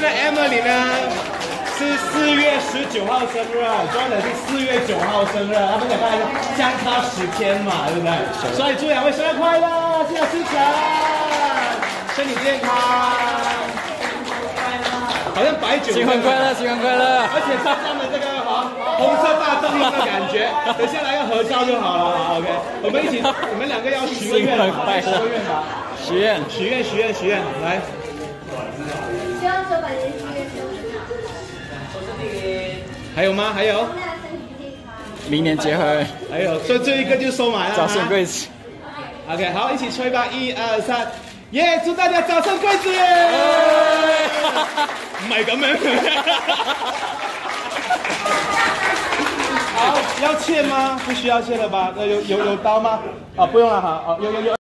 的 Emily 呢是4月19号生日 ，John 是4月9号生日，他们两个相差10天嘛，对不对？所以祝两位生日快乐，谢谢思成，身体健康。好像白酒。新婚快乐，新婚快乐！而且身上的这个红色大灯笼的感觉，等下来个合照就好了。OK， 我们一起，你们两个要许个愿，许个愿吧。许愿，来。 希望说把这些许愿都还有吗？还有。 明年结婚。 还有，最后一个就收买了。 早生贵子。 OK， 好，一起吹吧，1、2、3，耶！祝大家早生贵子！唔係咁樣。好，要切吗？不需要切了吧？有刀吗？啊，不用了哈。有。